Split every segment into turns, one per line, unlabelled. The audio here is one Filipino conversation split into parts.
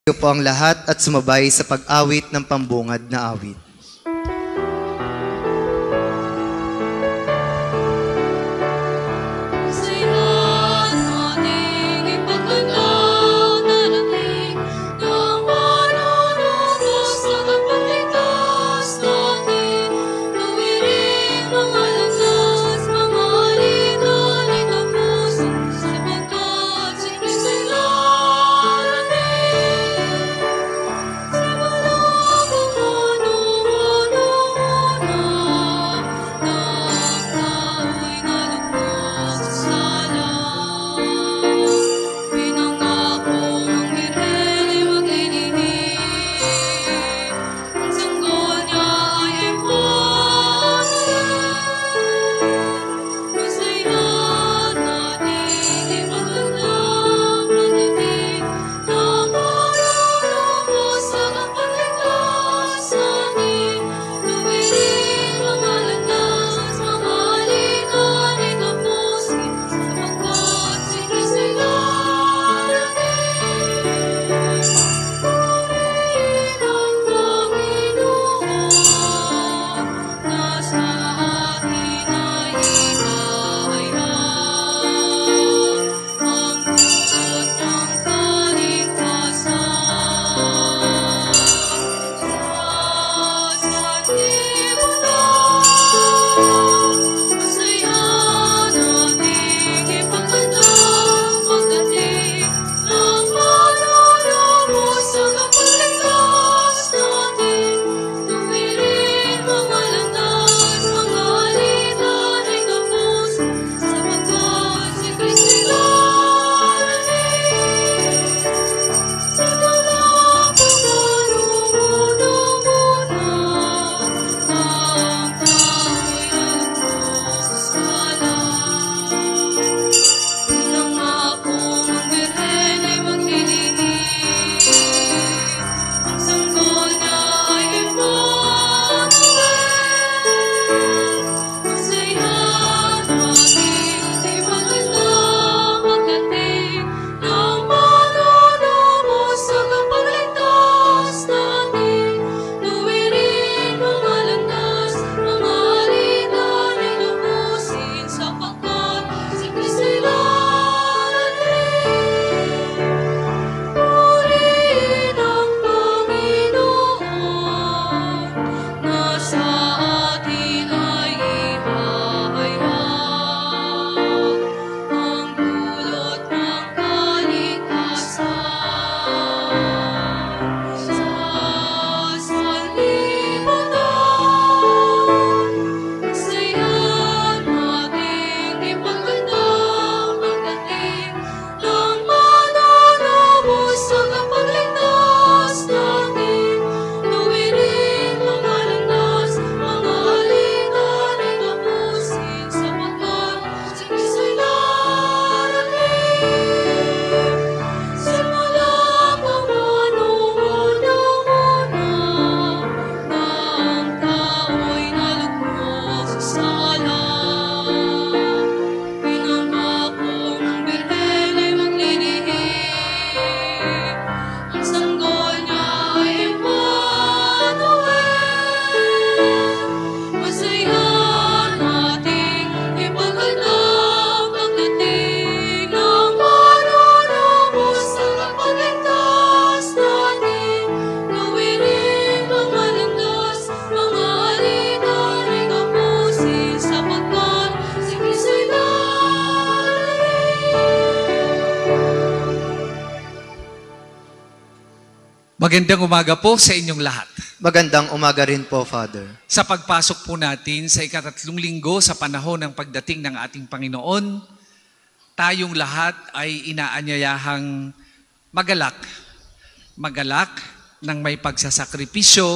Iyo po ang lahat at sumabay sa pag-awit ng pambungad na awit.
Magandang umaga po sa inyong lahat.
Magandang umaga rin po, Father.
Sa pagpasok po natin sa ikatatlong linggo sa panahon ng pagdating ng ating Panginoon, tayong lahat ay inaanyayahang magalak. Magalak ng may pagsasakripisyo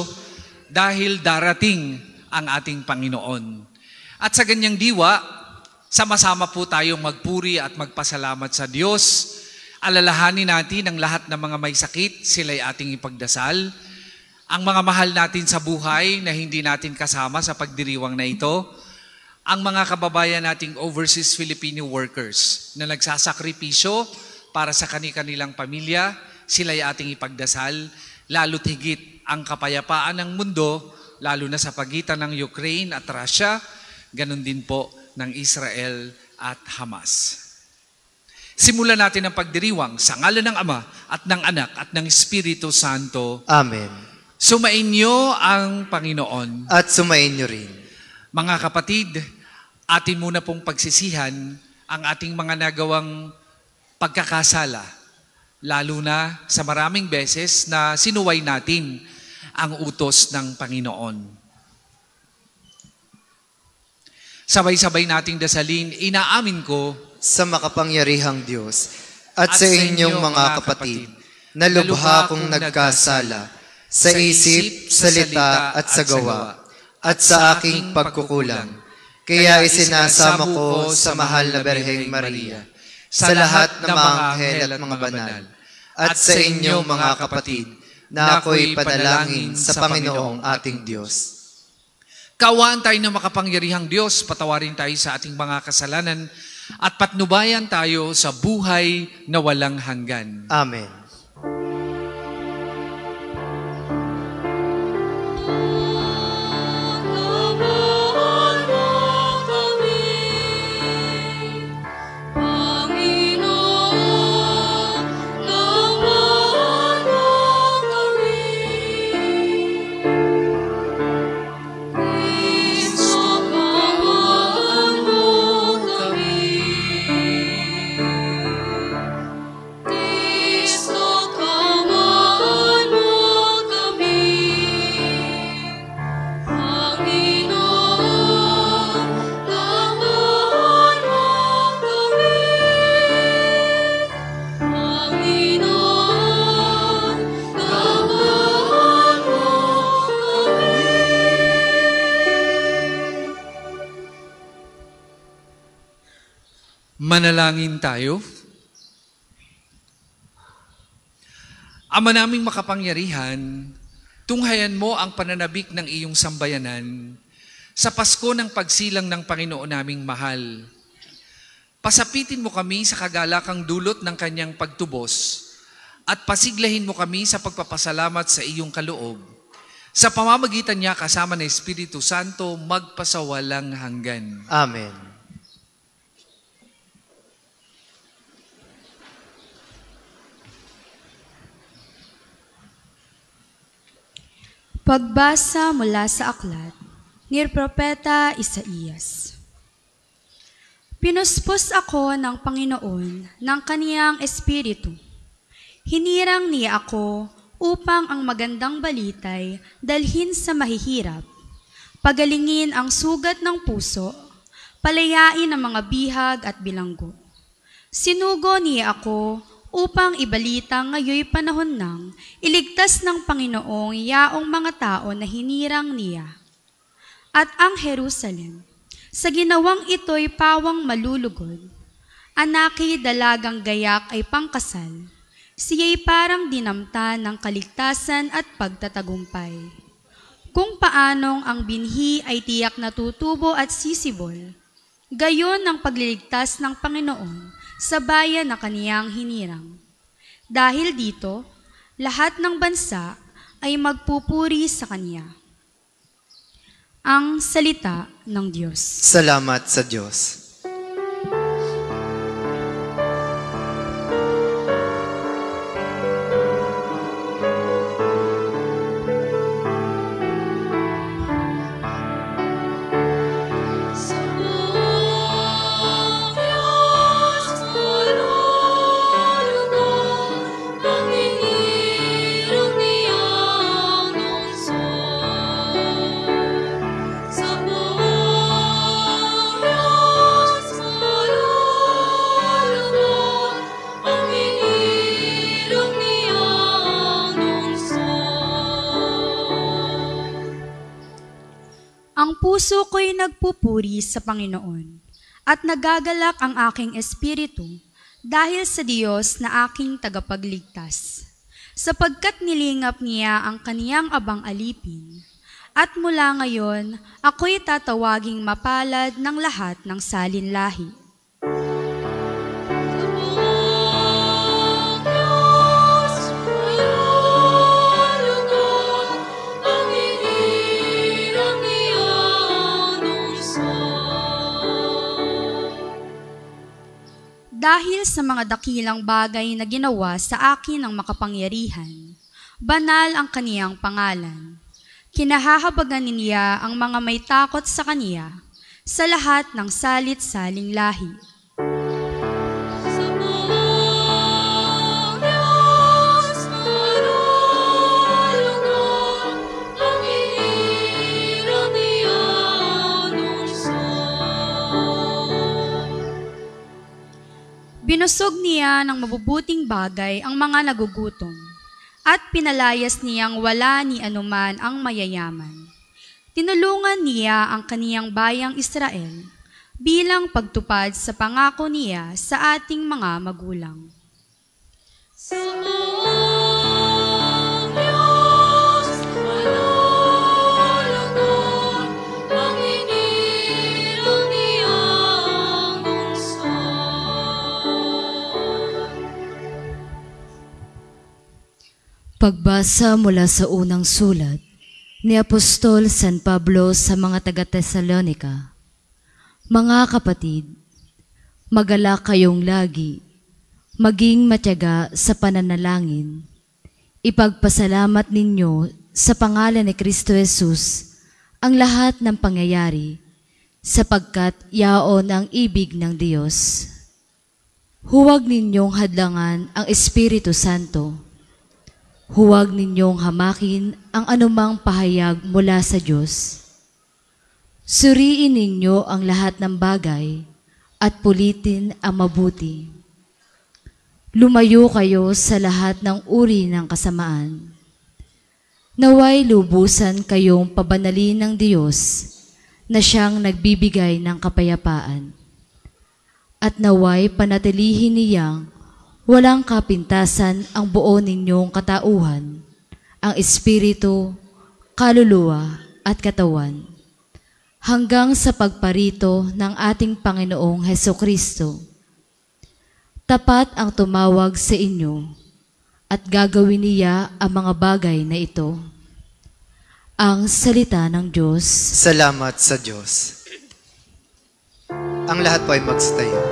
dahil darating ang ating Panginoon. At sa ganyang diwa, sama-sama po tayong magpuri at magpasalamat sa Diyos. Alalahanin natin ang lahat ng mga may sakit, sila'y ating ipagdasal. Ang mga mahal natin sa buhay na hindi natin kasama sa pagdiriwang na ito. Ang mga kababayan nating overseas Filipino workers na nagsasakripisyo para sa kanilang pamilya, sila'y ating ipagdasal, lalo't higit ang kapayapaan ng mundo, lalo na sa pagitan ng Ukraine at Russia, ganun din po ng Israel at Hamas. Simulan natin ang pagdiriwang sa ngalan ng Ama at ng Anak at ng Espiritu Santo.
Amen.
Sumainyo ang Panginoon.
At sumainyo rin.
Mga kapatid, atin muna pong pagsisihan ang ating mga nagawang pagkakasala, lalo na sa maraming beses na sinuway natin ang utos ng Panginoon. Sabay-sabay nating dasalin, inaamin ko
sa makapangyarihang Diyos at sa inyong mga kapatid, na lubha kong nagkasala sa isip, salita at sa gawa, at sa aking pagkukulang. Kaya isinasama ko sa mahal na Birheng Maria, sa lahat ng mga anghel at mga banal, at sa inyong mga kapatid, na ako'y panalangin sa Panginoong ating Diyos.
Kaawaan tayo ng makapangyarihang Diyos, patawarin tayo sa ating mga kasalanan, at patnubayan tayo sa buhay na walang hanggan.
Amen.
Manalangin tayo. Ama naming makapangyarihan, tunghayan mo ang pananabik ng iyong sambayanan sa Pasko ng pagsilang ng Panginoon naming mahal. Pasapitin mo kami sa kagalakang dulot ng kanyang pagtubos at pasiglahin mo kami sa pagpapasalamat sa iyong kaloob. Sa pamamagitan niya kasama ng Espiritu Santo, magpasawalang hanggan.
Amen.
Pagbasa mula sa aklat ni Propeta Isaías. Pinuspos ako ng Panginoon ng kaniyang espiritu. Hinirang niya ako upang ang magandang balitay dalhin sa mahihirap, pagalingin ang sugat ng puso, palayain ang mga bihag at bilanggo. Sinugo niya ako upang ibalita ngayoy panahon ng iligtas ng Panginoong yaong mga tao na hinirang niya. At ang Jerusalem, sa ginawang ito'y pawang malulugod, anaki dalagang gayak ay pangkasal, siya'y parang dinamta ng kaligtasan at pagtatagumpay. Kung paanong ang binhi ay tiyak na tutubo at sisibol, gayon ang pagliligtas ng Panginoon sa bayan na kaniyang hinirang. Dahil dito, lahat ng bansa ay magpupuri sa Kaniya. Ang salita ng Diyos.
Salamat sa Diyos.
Ang puso ko'y nagpupuri sa Panginoon, at nagagalak ang aking espiritu dahil sa Diyos na aking tagapagligtas, sapagkat nilingap niya ang kaniyang abang alipin, at mula ngayon ako'y tatawaging mapalad ng lahat ng salinlahi. dahil sa mga dakilang bagay na ginawa sa akin ng makapangyarihan. Banal ang kaniyang pangalan. Kinahahabagan niya ang mga may takot sa kaniya sa lahat ng salit-saling lahi. Binusog niya ng mabubuting bagay ang mga nagugutom, at pinalayas niyang wala ni anuman ang mayayaman. Tinulungan niya ang kaniyang bayang Israel bilang pagtupad sa pangako niya sa ating mga magulang.
Pagbasa mula sa unang sulat ni Apostol San Pablo sa mga taga-Tesalonica. Mga kapatid, magalak kayong lagi, maging matyaga sa pananalangin. Ipagpasalamat ninyo sa pangalan ni Kristo Jesus ang lahat ng pangyayari, sapagkat yaon ang ibig ng Diyos. Huwag ninyong hadlangan ang Espiritu Santo. Huwag ninyong hamakin ang anumang pahayag mula sa Diyos. Suriin ninyo ang lahat ng bagay at pulitin ang mabuti. Lumayo kayo sa lahat ng uri ng kasamaan. Naway lubusan kayong pabanalin ng Diyos na siyang nagbibigay ng kapayapaan. At naway panatilihin niyang walang kapintasan ang buo ninyong katauhan, ang espiritu, kaluluwa at katawan, hanggang sa pagparito ng ating Panginoong Hesukristo. Tapat ang tumawag sa inyo at gagawin niya ang mga bagay na ito. Ang salita ng Diyos.
Salamat sa Diyos. Ang lahat po ay magstayo.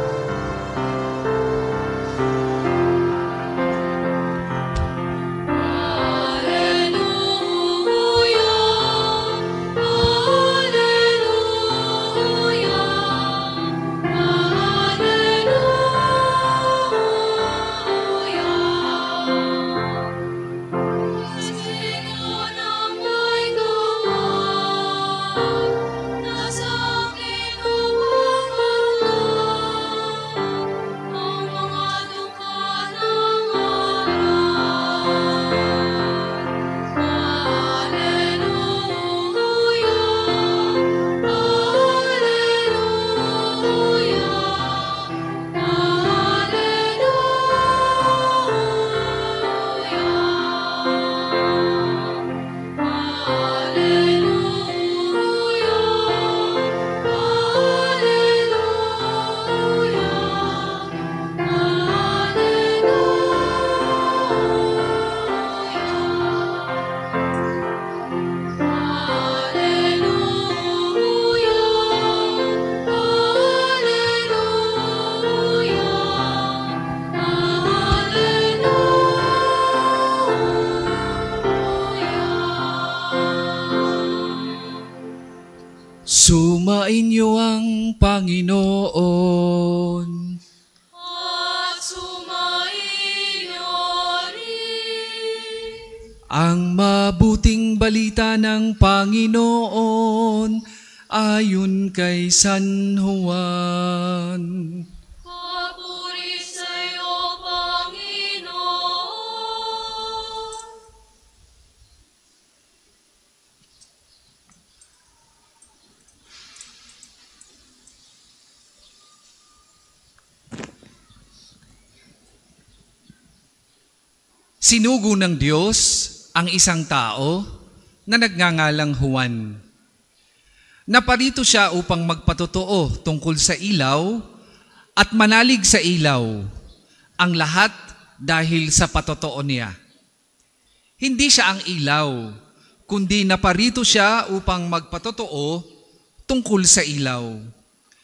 Sumainyo ang Panginoon.
At sumainyo rin.
Ang mabuting balita ng Panginoon ayon kay San Juan.
Papuri sa iyo, Panginoon.
Sinugo ng Diyos ang isang tao na nagngangalang Juan. Naparito siya upang magpatotoo tungkol sa ilaw at manalig sa ilaw, ang lahat dahil sa patotoo niya. Hindi siya ang ilaw, kundi naparito siya upang magpatotoo tungkol sa ilaw.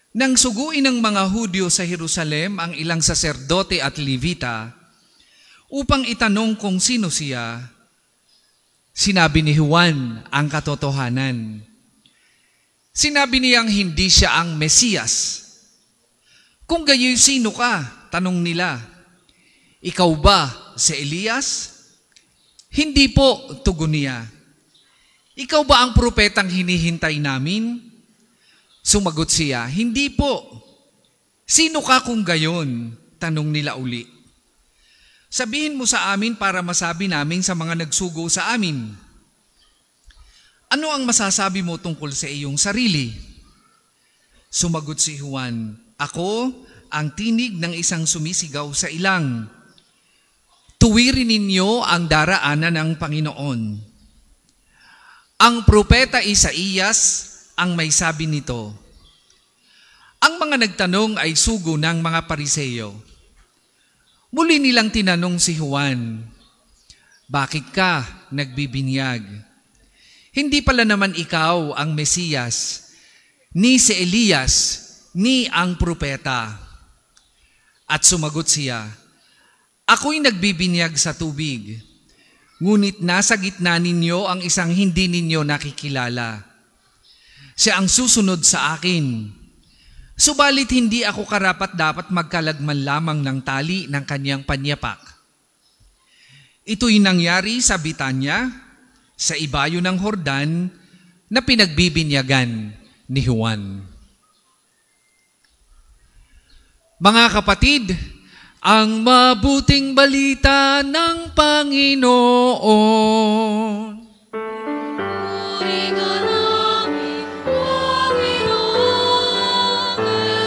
Nang suguin ng mga Hudyo sa Jerusalem ang ilang saserdote at Levita upang itanong kung sino siya, sinabi ni Juan ang katotohanan. Sinabi niyang hindi siya ang Mesiyas. Kung gayoy, sino ka? Tanong nila. Ikaw ba si Elias? Hindi po, tugon niya. Ikaw ba ang propetang hinihintay namin? Sumagot siya, hindi po. Sino ka kung gayon? Tanong nila uli. Sabihin mo sa amin para masabi namin sa mga nagsugo sa amin. Ano ang masasabi mo tungkol sa iyong sarili? Sumagot si Juan, ako ang tinig ng isang sumisigaw sa ilang. Tuwirin ninyo ang daraanan ng Panginoon. Ang propeta Isaías ang may sabi nito. Ang mga nagtanong ay sugo ng mga Pariseyo. Muli nilang tinanong si Juan, bakit ka nagbibinyag? Hindi pala naman ikaw ang Mesiyas, ni si Elias, ni ang propeta. At sumagot siya, ako'y nagbibinyag sa tubig, ngunit nasa gitna ninyo ang isang hindi ninyo nakikilala. Siya ang susunod sa akin. Subalit hindi ako karapat-dapat magkalagman lamang ng tali ng kanyang panyapak. Ito'y nangyari sa Bitanya, sa ibayo ng Hordan, na pinagbibinyagan ni Juan. Mga kapatid, ang mabuting balita ng Panginoon.
Puri ka namin, Panginoong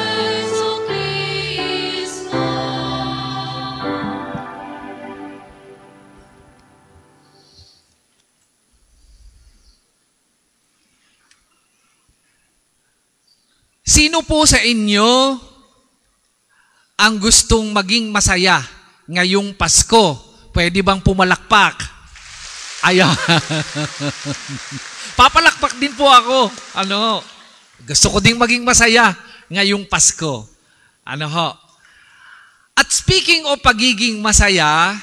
Jesucristo.
Sino po sa inyo ang gustong maging masaya ngayong Pasko? Pwede bang pumalakpak? Ayan. Papalakpak din po ako. Gusto ko ding maging masaya ngayong Pasko. At speaking of pagiging masaya,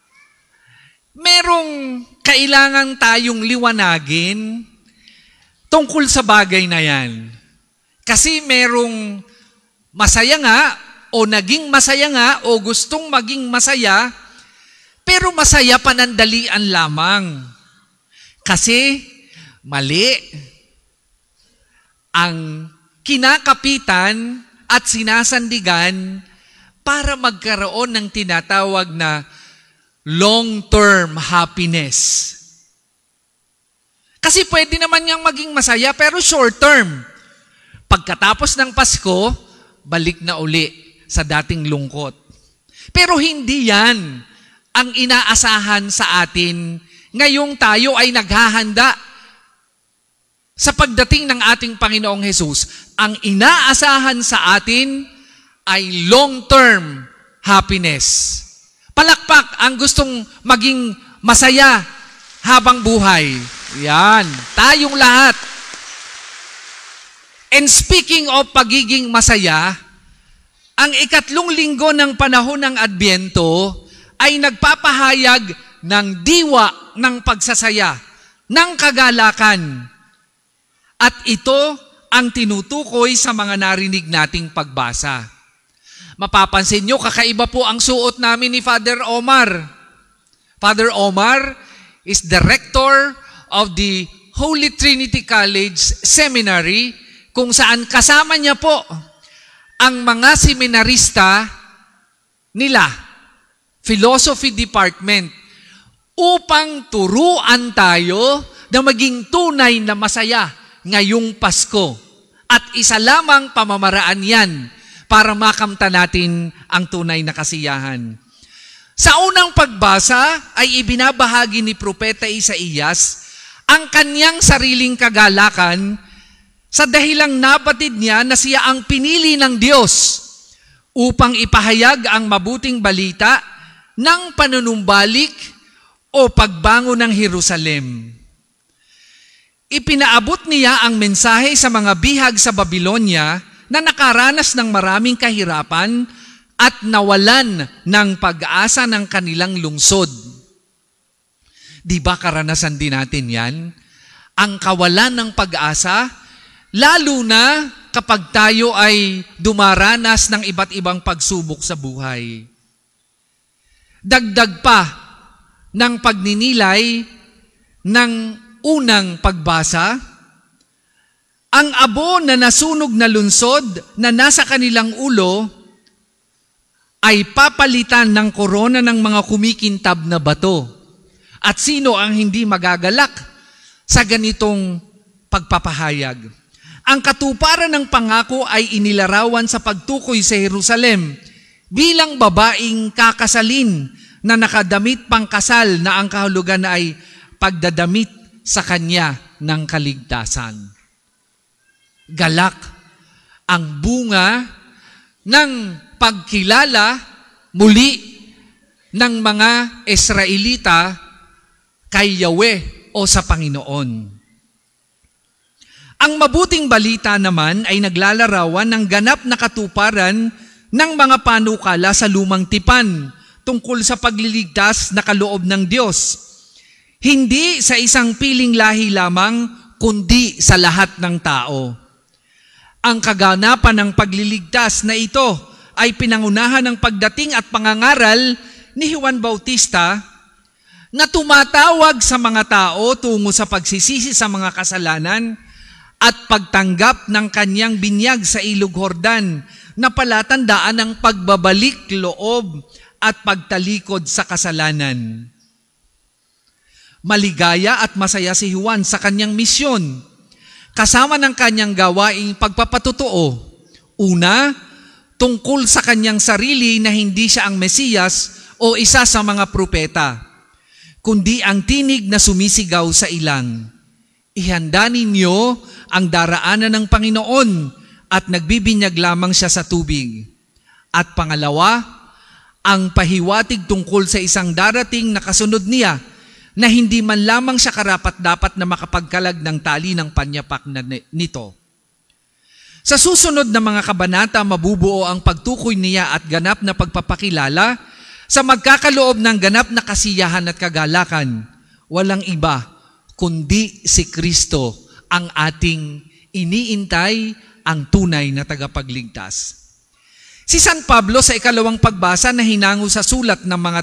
merong kailangan tayong liwanagin tungkol sa bagay na yan. Kasi merong masaya nga, o naging masaya nga, o gustong maging masaya, pero masaya panandalian lamang. Kasi mali ang kinakapitan at sinasandigan para magkaroon ng tinatawag na long-term happiness. Kasi pwede naman niyang maging masaya, pero short-term. Pagkatapos ng Pasko, balik na uli sa dating lungkot. Pero hindi yan ang inaasahan sa atin ngayong tayo ay naghahanda sa pagdating ng ating Panginoong Hesus. Ang inaasahan sa atin ay long-term happiness. Palakpak ang gustong maging masaya habang buhay. Yan, tayong lahat. And speaking of pagiging masaya, ang 3 linggo ng panahon ng Adbyento ay nagpapahayag ng diwa ng pagsasaya, ng kagalakan. At ito ang tinutukoy sa mga narinig nating pagbasa. Mapapansin nyo, kakaiba po ang suot namin ni Father Omar. Father Omar is the rector of the Holy Trinity College Seminary, kung saan kasama niya po ang mga seminarista nila, philosophy department, upang turuan tayo na maging tunay na masaya ngayong Pasko. At isa lamang pamamaraan yan para makamta natin ang tunay na kasiyahan. Sa unang pagbasa ay ibinabahagi ni Propeta Isaías ang kanyang sariling kagalakan sa dahilang nabatid niya na siya ang pinili ng Diyos upang ipahayag ang mabuting balita ng panunumbalik o pagbango ng Jerusalem. Ipinaabot niya ang mensahe sa mga bihag sa Babylonia na nakaranas ng maraming kahirapan at nawalan ng pag-asa ng kanilang lungsod. Di ba karanasan din natin yan? Ang kawalan ng pag-asa, lalo na kapag tayo ay dumaranas ng iba't ibang pagsubok sa buhay. Dagdag pa ng pagninilay ng unang pagbasa, ang abo na nasunog na lungsod na nasa kanilang ulo ay papalitan ng korona ng mga kumikintab na bato. At sino ang hindi magagalak sa ganitong pagpapahayag? Ang katuparan ng pangako ay inilarawan sa pagtukoy sa Jerusalem bilang babaeng kakasalin na nakadamit pangkasal na ang kahulugan ay pagdadamit sa kanya ng kaligtasan. Galak ang bunga ng pagkilala muli ng mga Israelita kay Yahweh o sa Panginoon. Ang mabuting balita naman ay naglalarawan ng ganap na katuparan ng mga panukala sa lumang tipan tungkol sa pagliligtas na kaloob ng Diyos. Hindi sa isang piling lahi lamang, kundi sa lahat ng tao. Ang kaganapan ng pagliligtas na ito ay pinangunahan ng pagdating at pangangaral ni Juan Bautista na tumatawag sa mga tao tungo sa pagsisisi sa mga kasalanan at pagtanggap ng kanyang binyag sa Ilog Jordan na palatandaan ng pagbabalik loob at pagtalikod sa kasalanan. Maligaya at masaya si Juan sa kanyang misyon, kasama ng kanyang gawaing pagpapatotoo. Una, tungkol sa kanyang sarili na hindi siya ang Mesiyas o isa sa mga propeta, kundi ang tinig na sumisigaw sa ilang. Ihanda ninyo ang daraanan ng Panginoon at nagbibinyag lamang siya sa tubig. At pangalawa, ang pahiwatig tungkol sa isang darating na kasunod niya na hindi man lamang siya karapat-dapat na makapagkalag ng tali ng panyapak nito. Sa susunod na mga kabanata, mabubuo ang pagtukoy niya at ganap na pagpapakilala sa magkakaloob ng ganap na kasiyahan at kagalakan. Walang iba kundi si Kristo ang ating iniintay, ang tunay na tagapagligtas. Si San Pablo sa ikalawang pagbasa na hinango sa sulat ng mga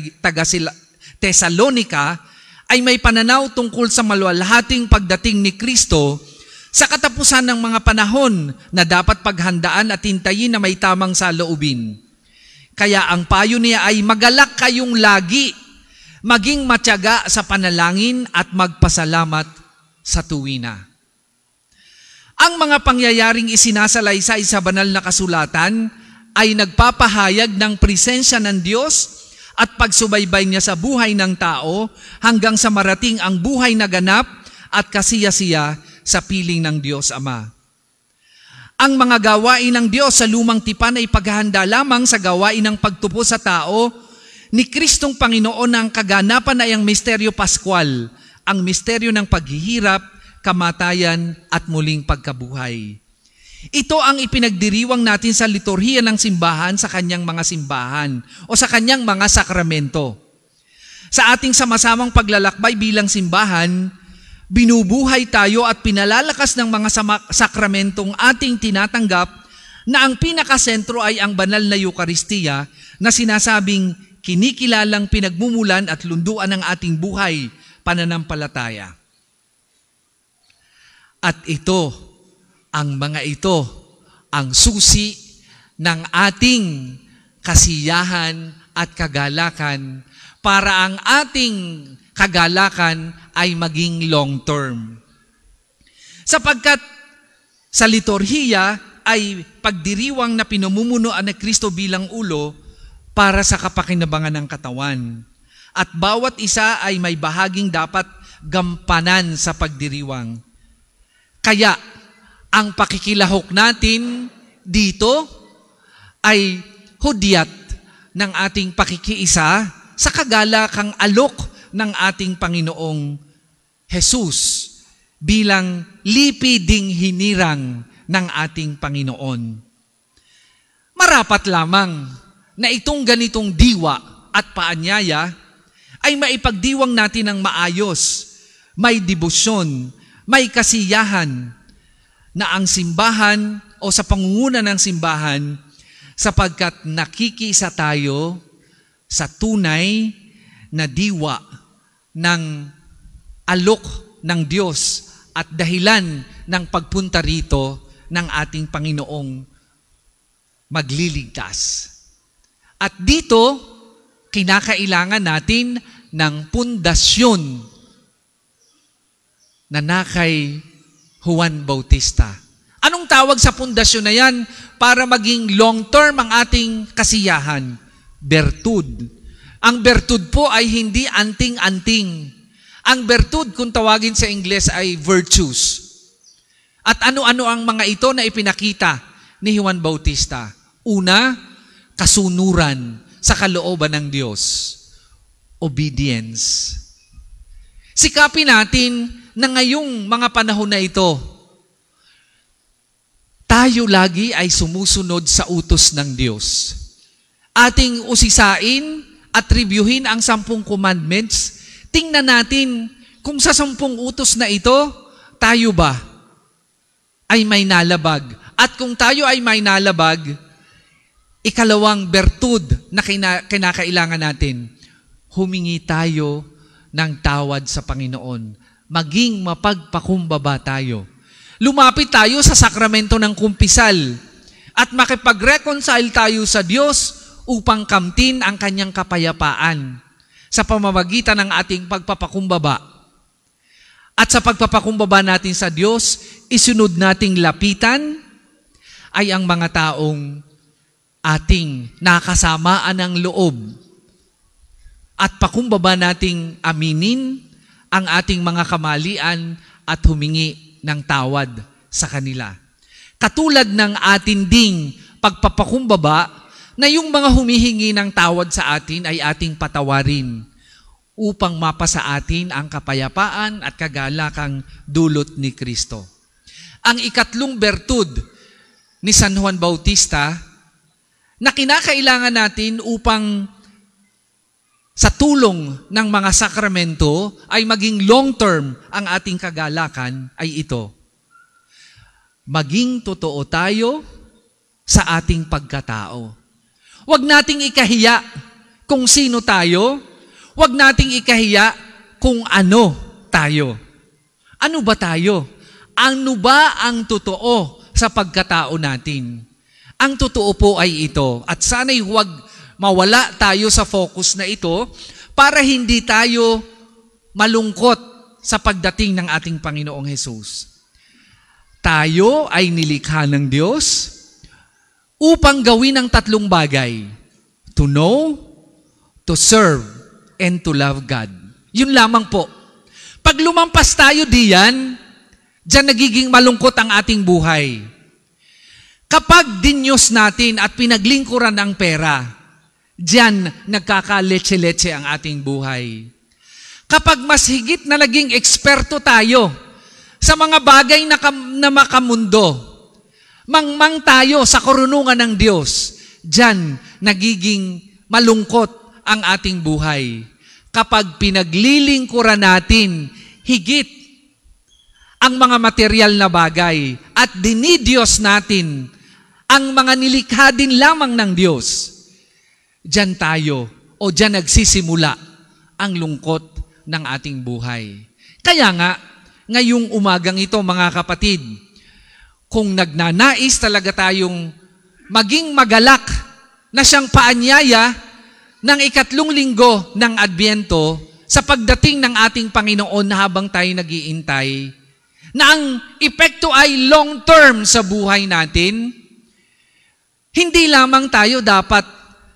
taga-Tesalonika ay may pananaw tungkol sa maluwalhating pagdating ni Kristo sa katapusan ng mga panahon na dapat paghandaan at hintayin na may tamang saloobin. Kaya ang payo niya ay magalak kayong lagi, maging matyaga sa panalangin at magpasalamat sa tuwina. Ang mga pangyayaring isinasalaysay sa banal na kasulatan ay nagpapahayag ng presensya ng Diyos at pagsubaybay niya sa buhay ng tao hanggang sa marating ang buhay na ganap at kasiyasiya sa piling ng Diyos Ama. Ang mga gawain ng Diyos sa lumang tipan ay paghahanda lamang sa gawain ng pagtupo sa tao ni Kristong Panginoon na ang kaganapan ay ang misteryo Paskwal, ang misteryo ng paghihirap, kamatayan at muling pagkabuhay. Ito ang ipinagdiriwang natin sa liturhiya ng simbahan sa kanyang mga simbahan o sa kanyang mga sakramento. Sa ating sama-samang paglalakbay bilang simbahan, binubuhay tayo at pinalalakas ng mga sakramentong ating tinatanggap na ang pinakasentro ay ang banal na Eucharistia na sinasabing kinikilalang pinagmumulan at lunduan ng ating buhay, pananampalataya. At ang mga ito, ang susi ng ating kasiyahan at kagalakan para ang ating kagalakan ay maging long term. Sapagkat sa liturhiya ay pagdiriwang na pinamumunuan ni Kristo bilang ulo para sa kapakinabangan ng katawan. At bawat isa ay may bahaging dapat gampanan sa pagdiriwang. Kaya, ang pakikilahok natin dito ay hudyat ng ating pakikiisa sa kagalakang alok ng ating Panginoong Jesus bilang lipiding hinirang ng ating Panginoon. Marapat lamang na itong ganitong diwa at paanyaya ay maipagdiwang natin ng maayos, may debosyon, may kasiyahan na ang simbahan o sa pangunguna ng simbahan sapagkat nakikisa tayo sa tunay na diwa ng alok ng Diyos at dahilan ng pagpunta rito ng ating Panginoong magliligtas. At dito, kinakailangan natin ng pundasyon na nakay Juan Bautista. Anong tawag sa pundasyon na yan para maging long-term ang ating kasiyahan? Bertud. Ang bertud po ay hindi anting-anting. Ang bertud, kung tawagin sa Ingles, ay virtues. At ano-ano ang mga ito na ipinakita ni Juan Bautista? Una, kasunuran sa kalooban ng Diyos. Obedience. Sikapin natin na ngayong mga panahon na ito, tayo lagi ay sumusunod sa utos ng Diyos. Ating usisain at reviewin ang 10 commandments. Tingnan natin kung sa 10 utos na ito, tayo ba ay may nalabag? At kung tayo ay may nalabag, ikalawang bertud na kinakailangan natin, humingi tayo ng tawad sa Panginoon. Maging mapagpakumbaba tayo. Lumapit tayo sa sakramento ng kumpisal at makipag-reconcile tayo sa Diyos upang kamtin ang kanyang kapayapaan sa pamamagitan ng ating pagpapakumbaba. At sa pagpapakumbaba natin sa Diyos, isunod nating lapitan ay ang mga taong ating nakasamaan ng loob. At pakumbaba nating aminin ang ating mga kamalian at humingi ng tawad sa kanila. Katulad ng atin ding pagpapakumbaba na yung mga humihingi ng tawad sa atin ay ating patawarin upang mapasa atin ang kapayapaan at kagalakang dulot ni Kristo. Ang ikatlong bertud ni San Juan Bautista na kinakailangan natin upang sa tulong ng mga sakramento ay maging long-term ang ating kagalakan ay ito. Maging totoo tayo sa ating pagkatao. Huwag nating ikahiya kung sino tayo. Huwag nating ikahiya kung ano tayo. Ano ba tayo? Ano ba ang totoo sa pagkatao natin? Ang totoo po ay ito. At sana'y huwag mawala tayo sa focus na ito para hindi tayo malungkot sa pagdating ng ating Panginoong Hesus. Tayo ay nilikha ng Diyos upang gawin ang 3 bagay. To know, to serve, and to love God. Yun lamang po. Pag lumampas tayo diyan, diyan nagiging malungkot ang ating buhay. Kapag dinyos natin at pinaglingkuran ang pera, diyan nagkakaletse-letse ang ating buhay. Kapag mas higit na naging eksperto tayo sa mga bagay na makamundo, mangmang tayo sa karunungan ng Diyos, diyan nagiging malungkot ang ating buhay. Kapag pinaglilingkuran natin higit ang mga material na bagay at dinidiyos natin ang mga nilikha din lamang ng Diyos, diyan tayo o diyan nagsisimula ang lungkot ng ating buhay. Kaya nga, ngayong umagang ito mga kapatid, kung nagnanais talaga tayong maging magalak na siyang paanyaya ng 3 linggo ng Adbyento sa pagdating ng ating Panginoon habang tayo nag-iintay, na ang epekto ay long-term sa buhay natin, hindi lamang tayo dapat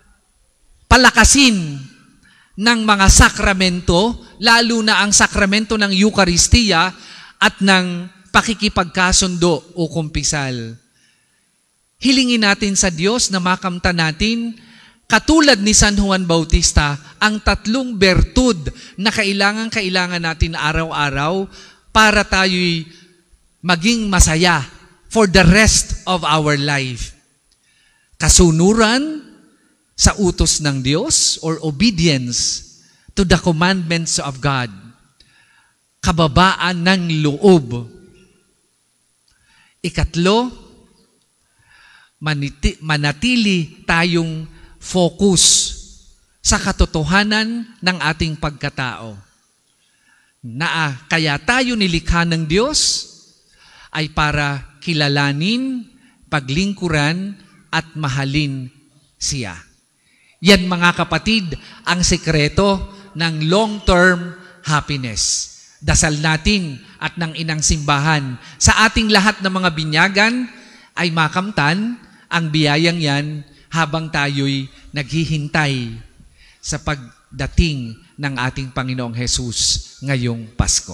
palakasin ng mga sakramento, lalo na ang sakramento ng Eucharistia at ng pakikipagkasundo o kumpisal. Hilingin natin sa Diyos na makamtan natin, katulad ni San Juan Bautista, ang 3 bertud na kailangan natin araw-araw para tayo'y maging masaya for the rest of our life. Kasunuran sa utos ng Diyos or obedience to the commandments of God. Kababaan ng loob. Ikatlo, manatili tayong focus sa katotohanan ng ating pagkatao. Kaya tayo nilikha ng Diyos ay para kilalanin, paglingkuran, at mahalin siya. Yan mga kapatid, ang sekreto ng long-term happiness. Dasal natin at ng inang simbahan sa ating lahat ng mga binyagan ay makamtan ang biyayang yan habang tayo'y naghihintay sa pagdating ng ating Panginoong Hesus ngayong Pasko.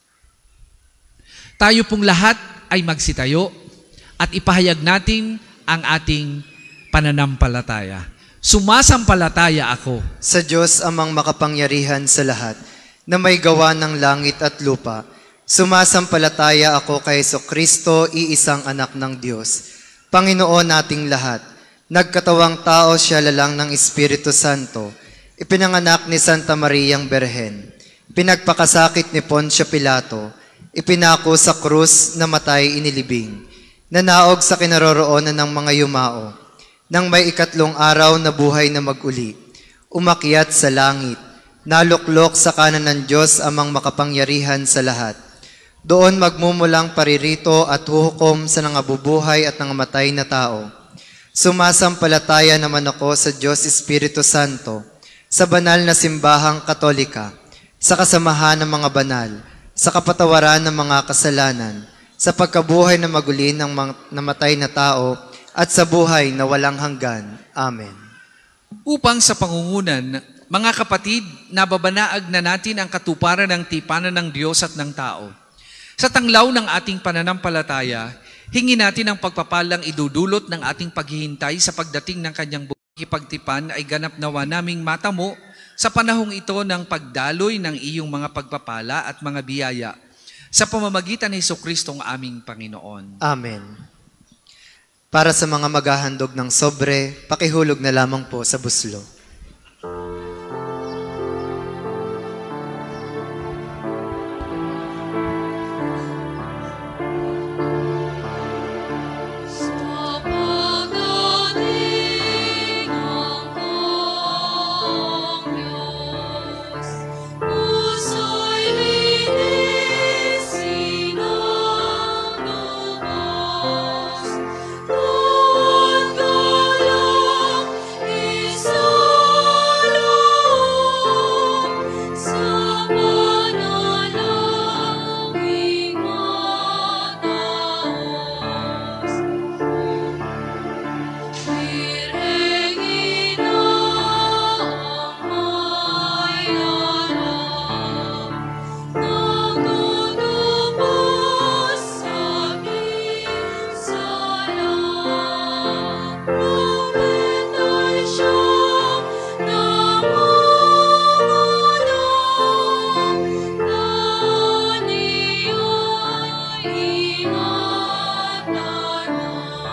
Tayo pong lahat ay magsitayo at ipahayag natin ang ating pananampalataya. Sumasampalataya ako
Sa Diyos amang makapangyarihan sa lahat, na may gawa ng langit at lupa, sumasampalataya ako kay Jesucristo, iisang anak ng Diyos, Panginoon nating lahat. Nagkatawang tao siya lalang ng Espiritu Santo, ipinanganak ni Santa Mariang Berhen, pinagpakasakit ni Poncio Pilato, ipinako sa krus, namatay, inilibing, nanaog sa kinaroroonan ng mga yumao, nang may ikatlong araw na buhay na mag-uli, umakyat sa langit, naluklok sa kanan ng Diyos amang makapangyarihan sa lahat. Doon magmumulang paririto at huhukom sa nangabubuhay at nangamatay na tao. Sumasampalataya naman ako sa Diyos Espiritu Santo, sa banal na simbahang katolika, sa kasamahan ng mga banal, sa kapatawaran ng mga kasalanan, sa pagkabuhay na maguli ng namatay na tao, at sa buhay na walang hanggan. Amen.
upang sa pangungunan, mga kapatid, nababanaag na natin ang katuparan ng tipanan ng Diyos at ng tao. Sa tanglaw ng ating pananampalataya, hingin natin ang pagpapalang idudulot ng ating paghihintay sa pagdating ng kanyang pagtipan ay ganap nawa naming matamo sa panahong ito ng pagdaloy ng iyong mga pagpapala at mga biyaya sa pamamagitan ni Jesucristong aming Panginoon.
Amen. Para sa mga maghahandog ng sobre, pakihulog na lamang po sa buslo.
Sa pagdating ng Diyos, puso'y linisin ang lubos. Tuwad galang isaloob sa panalangin mataos. Direngin ang may alam, nagtutubos sa pisalang. Lumit ay siyang nangungulang, kaniya'y ingatan na.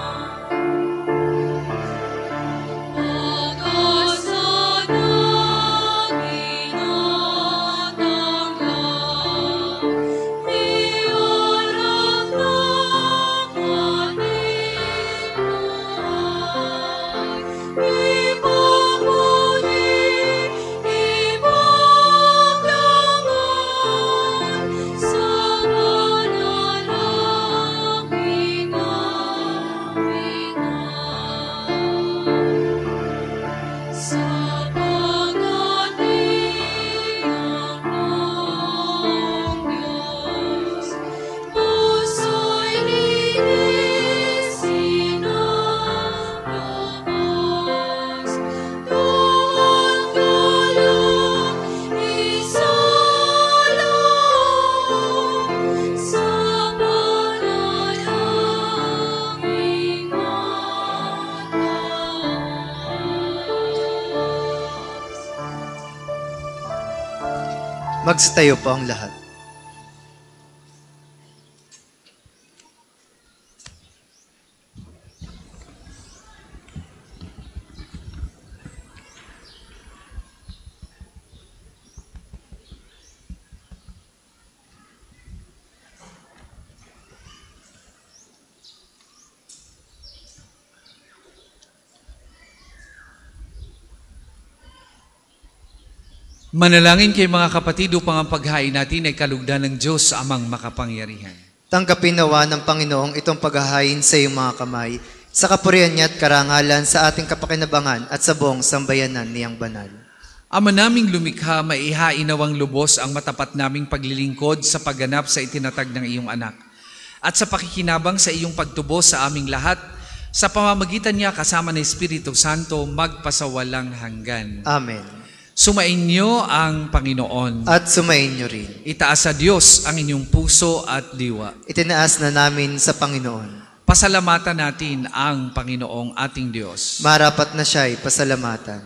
Pag-asa ng inatanglaw, iharap ng ating buhay. Ipagmuli, ipaglaban, sa panalangin namin. Sa pagdating ng Diyos, puso'y linisin ang lubos. Tuwad galang isaloob sa panalangin mataos.
Magsitayo po ang lahat.
Manalangin kayo mga kapatid upang ang paghain natin ay kalugdan ng Diyos amang makapangyarihan.
Tanggapin nawa ng Panginoong itong paghahain sa iyong mga kamay, sa kapurihan niya at karangalan sa ating kapakinabangan at sa buong sambayanan niyang banal.
Ama naming lumikha, maihain nawang lubos ang matapat naming paglilingkod sa pagganap sa itinatag ng iyong anak. At sa pakikinabang sa iyong pagtubos sa aming lahat, sa pamamagitan niya kasama ng Espiritu Santo, magpasawalang hanggan.
Amen.
Sumainyo ang Panginoon.
At sumayin niyo rin.
Itaas sa Diyos ang inyong puso at diwa.
Itinaas na namin sa Panginoon.
Pasalamatan natin ang Panginoong ating Diyos.
Marapat na siya'y pasalamatan.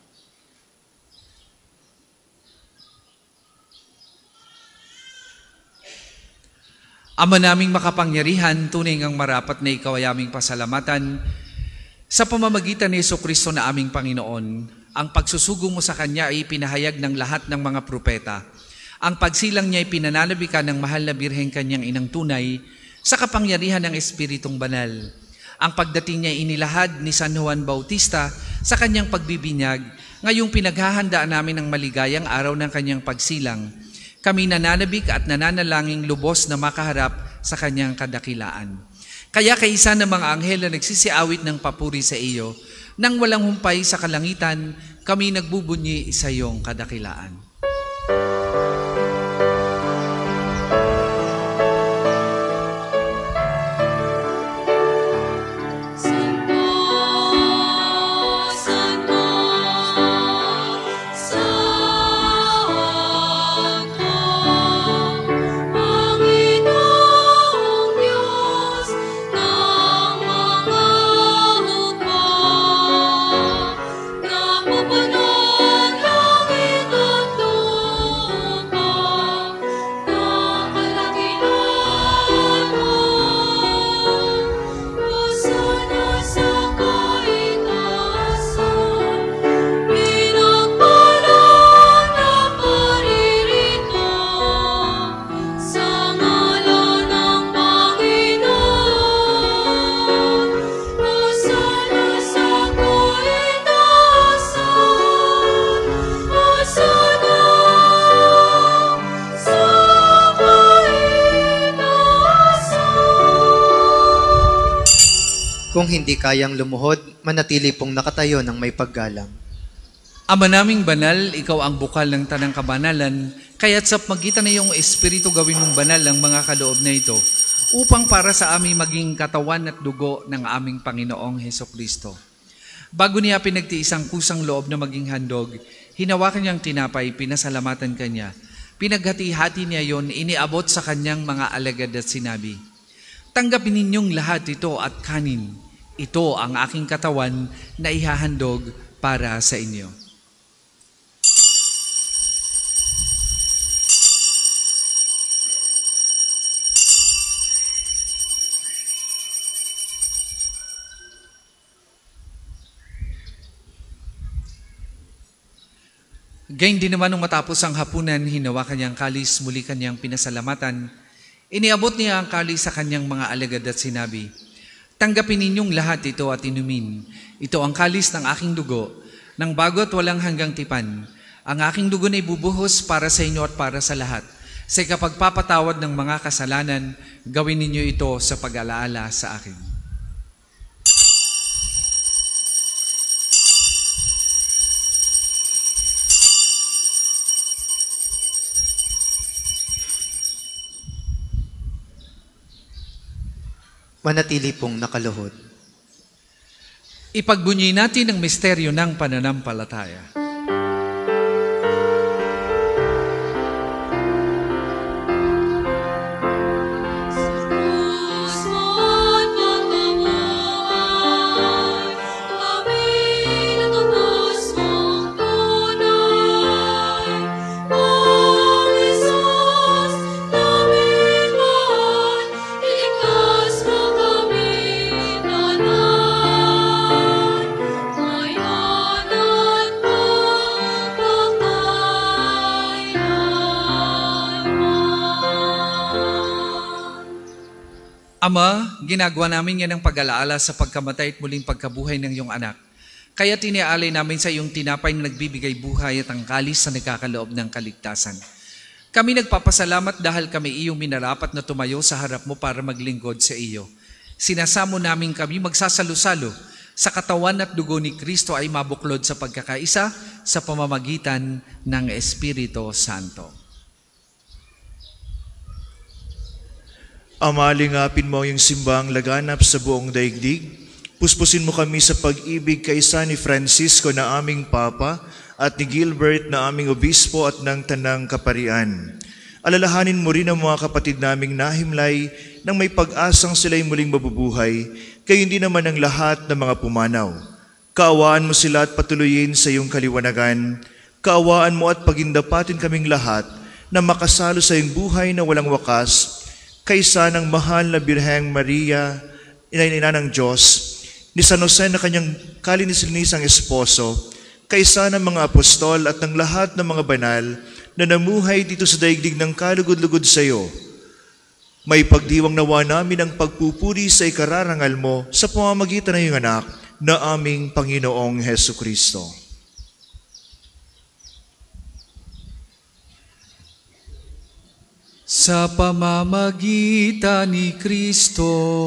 Ama naming makapangyarihan, tunay ngang marapat na ikaw ay aming pasalamatan sa pamamagitan ni Jesucristo na aming Panginoon. Ang pagsusugo mo sa Kanya ay pinahayag ng lahat ng mga propeta. Ang pagsilang niya ay pinananabikan ng mahal na Birheng Kanyang inang tunay sa kapangyarihan ng Espiritong Banal. Ang pagdating niya ay inilahad ni San Juan Bautista sa kanyang pagbibinyag, ngayong pinaghahandaan namin ng maligayang araw ng kanyang pagsilang. Kami nananabik at nananalangin lubos na makaharap sa kanyang kadakilaan. Kaya kaisa ng mga anghel na nagsisiawit ng papuri sa iyo, nang walang humpay sa kalangitan, kami nagbubunyi sa iyong kadakilaan.
Santo, Santo, Santo, Panginoong Diyos ng mga hukbo, napupuno ang langit at lupa ng kadakilaan mo. Hosana sa kaitaasan, pinagpalaran na paririto sa ngalan ng Panginoon. Hosana sa kaitaasan, Hosana sa kaitaasan.
Kung hindi kayang lumuhod, manatili pong nakatayo ng may paggalang.
Ama naming banal, ikaw ang bukal ng tanang kabanalan, kaya't sa magitan na iyong Espiritu gawin mong banal ang mga kaloob na ito, upang para sa aming maging katawan at dugo ng aming Panginoong Hesukristo. Bago niya pinagtiis ang kusang loob na maging handog, hinawakan niyang tinapay, pinasalamatan kanya. Pinaghati-hati niya yon, iniabot sa kanyang mga alagad at sinabi, "Tanggapin ninyong lahat ito at kanin. Ito ang aking katawan na ihahandog para sa inyo." Gayun din naman nung matapos ang hapunan, hinawakan niyang kalis, muli kanyang pinasalamatan. Iniabot niya ang kalis sa kanyang mga alagad at sinabi, "Tanggapin ninyong lahat ito at inumin. Ito ang kalis ng aking dugo, ng bago at walang hanggang tipan. Ang aking dugo na ibubuhos para sa inyo at para sa lahat. Sa kapagpapatawad ng mga kasalanan, gawin ninyo ito sa pag-alaala sa akin."
Manatili pong nakaluhod.
Ipagbunyi natin ang misteryo ng pananampalataya. Ama, ginagawa namin yan ang pag-alaala sa pagkamatay at muling pagkabuhay ng iyong anak. Kaya tiniaalay namin sa iyong tinapay na nagbibigay buhay at ang kalis na nagkakaloob ng kaligtasan. Kami nagpapasalamat dahil kami iyong minarapat na tumayo sa harap mo para maglingkod sa iyo. Sinasamo namin kami magsasalo-salo sa katawan at dugo ni Kristo ay mabuklod sa pagkakaisa sa pamamagitan ng Espiritu Santo.
Amalingapin mo yung simbang laganap sa buong daigdig. Puspusin mo kami sa pag-ibig kaisa ni Francisco na aming Papa at ni Gilbert na aming Obispo at ng Tanang Kaparian. Alalahanin mo rin ang mga kapatid naming nahimlay nang may pag-asang sila'y muling mabubuhay, kayo hindi naman ang lahat ng mga pumanaw. Kaawaan mo sila at patuloyin sa iyong kaliwanagan. Kaawaan mo at pagindapatin kaming lahat na makasalo sa iyong buhay na walang wakas, kaysa ng mahal na Birheng Maria, ina ng Diyos, ni San Jose na kanyang kalinisanisang esposo, kaysa ng mga apostol at ng lahat ng mga banal na namuhay dito sa daigdig ng kalugod-lugod sa iyo. May pagdiwang nawa namin ang pagpupuri sa ikararangal mo sa pamamagitan ng iyong anak na aming Panginoong Hesu Kristo.
Sa pamamagitan ni Kristo,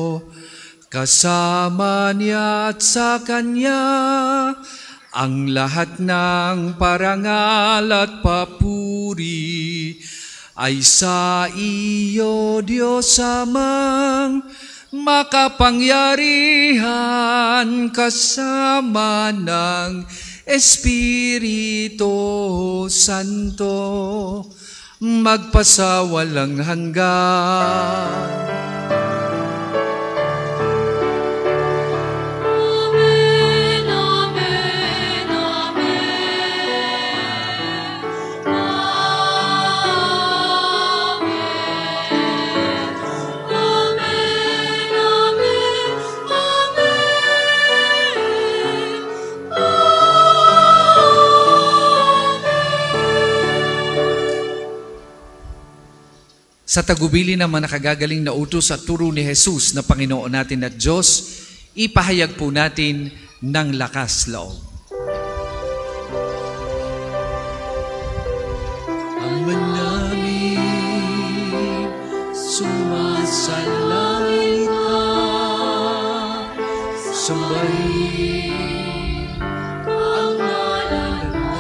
kasama niya at sa Kanya, ang lahat ng parangal at papuri ay sa iyo, Diyos Amang makapangyarihan, kasama ng Espiritu Santo, magpasawalang hanggan. Sa tagubili ng mga nakagagaling na utos at turo ni Jesus na Panginoon natin at Diyos, ipahayag po natin ng lakas loob. Ama namin, sumasalangit ka, sambahin ang ngalan mo.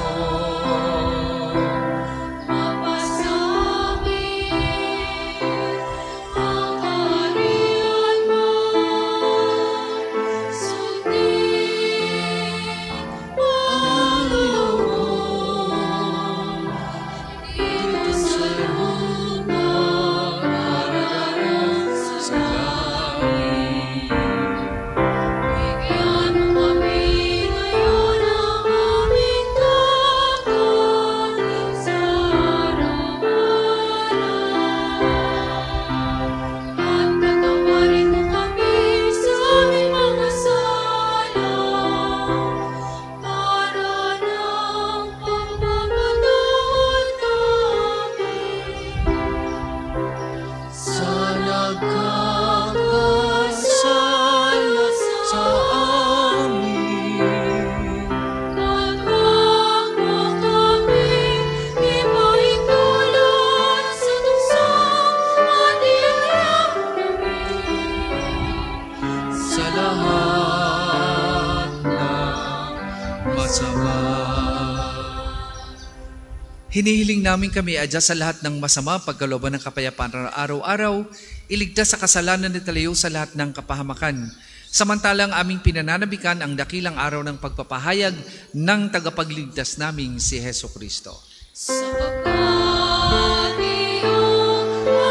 Hinihiling namin kami adya sa lahat ng masama, pagkalooban ng kapayapaan araw-araw, iligtas sa kasalanan at talayo sa lahat ng kapahamakan. Samantalang aming pinananabikan ang dakilang araw ng pagpapahayag ng tagapagligtas naming si Hesu Kristo.
Sapagkat iyong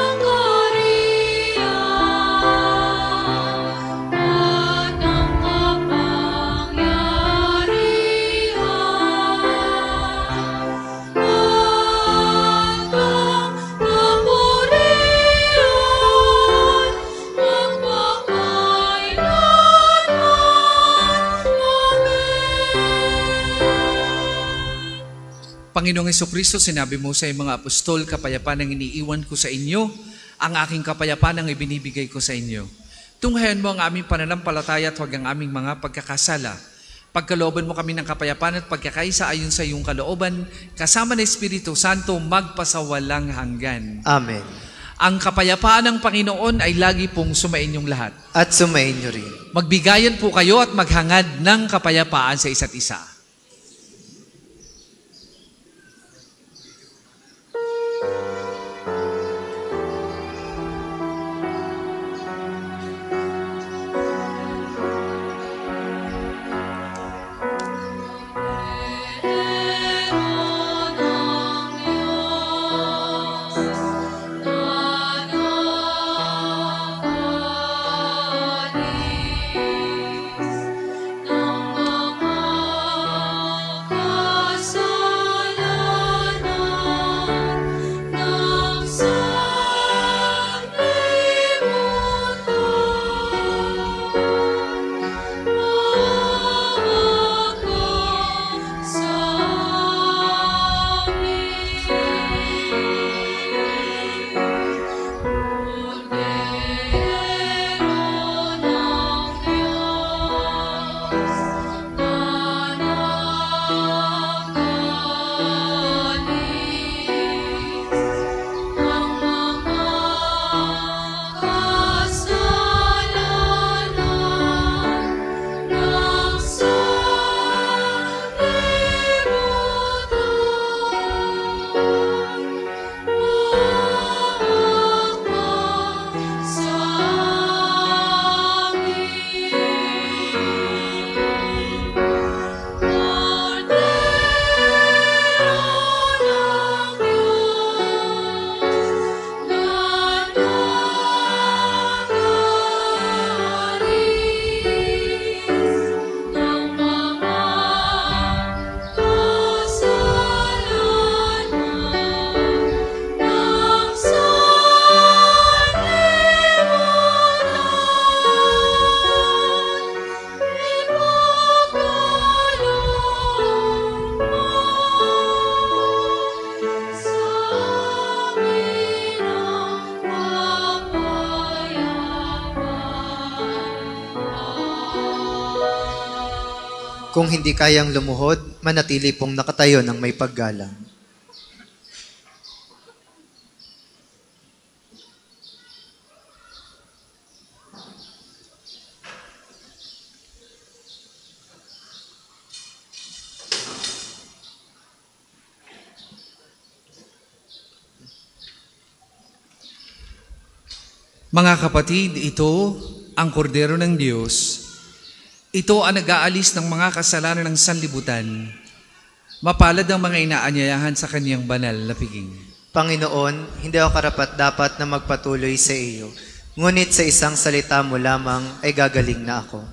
pagkariyan at ang kapangyarihan at ang kapurihan magpakailanman. Amen.
Panginoong Hesukristo, sinabi mo sa iyong mga apostol, kapayapaan ang iniiwan ko sa inyo, ang aking kapayapaan ang ibinibigay ko sa inyo. Tunghayan mo ang aming pananampalataya at huwag ang aming mga pagkakasala. Pagkalooban mo kami ng kapayapaan at pagkakaisa ayon sa iyong kalooban, kasama ng Espiritu Santo, magpasawalang hanggan.
Amen.
Ang kapayapaan ng Panginoon ay lagi pong sumainyong lahat.
At sumayin niyo rin.
Magbigayan po kayo at maghangad ng kapayapaan sa isa't isa.
Kung hindi kayang lumuhod, manatili pong nakatayo ng may paggalang.
Mga kapatid, ito ang kordero ng Diyos. Ito ang nag-aalis ng mga kasalanan ng sanlibutan. Mapalad ang mga inaanyayahan sa kaniyang banal na piging.
Panginoon, hindi ako karapat-dapat na magpatuloy sa iyo, ngunit sa isang salita mo lamang ay gagaling na ako.